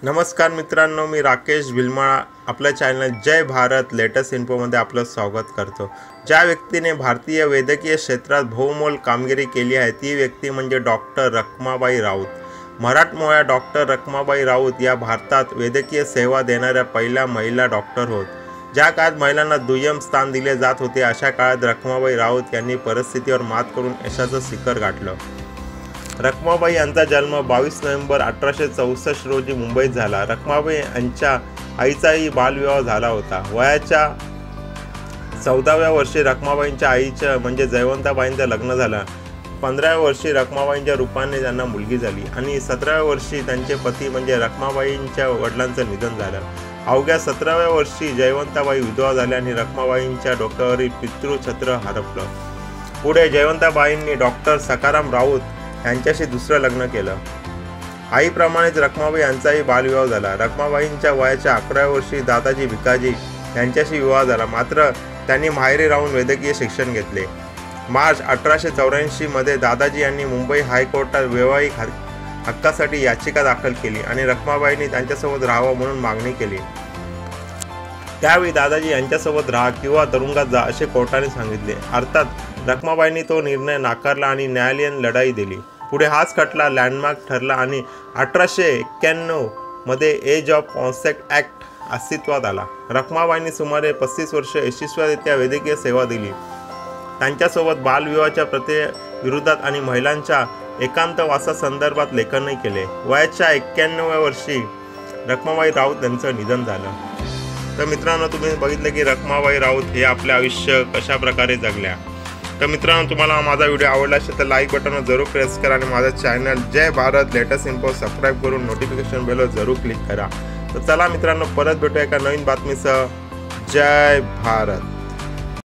नमस्कार मित्रांनो, मी राकेश भिलमाळा आपल्या चॅनल जय भारत लेटेस्ट इन्फोमध्ये आपलं स्वागत करतो। ज्या व्यक्तीने भारतीय वैद्यकीय क्षेत्रात बहुमोल कामगिरी केली आहे ती व्यक्ती म्हणजे डॉक्टर रखमाबाई राऊत। मराठमोळ्या डॉक्टर रखमाबाई राऊत या भारतात वैद्यकीय सेवा देणाऱ्या पहिल्या महिला डॉक्टर होत। ज्या काळात महिलांना दुय्यम स्थान दिले जात होते अशा काळात रखमाबाई राऊत यांनी परिस्थितीवर मात करून यशाचं शिखर गाठलं। रखमाबाई यांचा जन्म 22 नोव्हेंबर 1864 रोजी मुंबईत झाला। रखमाबाई यांच्या आईचाही बालविवाह झाला होता। वयाच्या 14व्या वर्षी रखमाबाईंच्या आईचं म्हणजे जयवंताबाईंचं लग्न झालं। 15व्या वर्षी रखमाबाईंच्या रूपाने त्यांना मुलगी झाली आणि 17व्या वर्षी त्यांचे पती म्हणजे रखमाबाईंच्या वडिलांचं निधन झालं। अवघ्या 17व्या वर्षी जयवंताबाई विधवा झाल्या आणि रखमाबाईंच्या डोक्यावरील पितृछत्र हरपलं। पुढे जयवंताबाईंनी डॉक्टर सखाराम राऊत यांच्याशी दुसरं लग्न केलं। आईप्रमाणेच रखमाबाई यांचाही बालविवाह झाला। रखमाबाईंच्या वयाच्या 11व्या वर्षी दादाजी भिकाजी यांच्याशी विवाह झाला, मात्र त्यांनी माहेरी राहून वैद्यकीय शिक्षण घेतले। मार्च 1884 मध्ये दादाजी यांनी मुंबई हायकोर्टात वैवाहिक हक्कासाठी याचिका दाखल केली आणि रखमाबाईंनी त्यांच्यासोबत राहावं म्हणून मागणी केली। त्यावेळी दादाजी यांच्यासोबत राहा किंवा तुरुंगात जा असे कोर्टाने सांगितले। अर्थात रखमाबाईंनी तो निर्णय नाकारला आणि न्यायालयीन लढाई दिली। पुढे हाच खटला लँडमार्क ठरला आणि 1891 मध्ये एज ऑफ कॉन्सेंट ॲक्ट अस्तित्वात आला। रखमाबाईंनी सुमारे 35 वर्ष यशस्वीरित्या वैद्यकीय सेवा दिली। त्यांच्यासोबत बालविवाहाच्या प्रथेविरोधात आणि महिलांच्या एकांतवासासंदर्भात लेखनही केले। वयाच्या 91व्या वर्षी रखमाबाई राऊत यांचं निधन झालं। तर मित्रांनो, तुम्ही बघितलं की रखमाबाई राऊत हे आपले आयुष्य कशा प्रकारे जगल्या। तर मित्रांनो, तुम्हाला माझा व्हिडिओ आवडला असेल तर लाईक बटनवर जरूर प्रेस करा आणि माझा channel Jai Bharat latest info subscribe करून नोटिफिकेशन बेलवर जरूर क्लिक करा। तर चला मित्रांनो, परत भेटूया एका नवीन बातमीसह। जय भारत।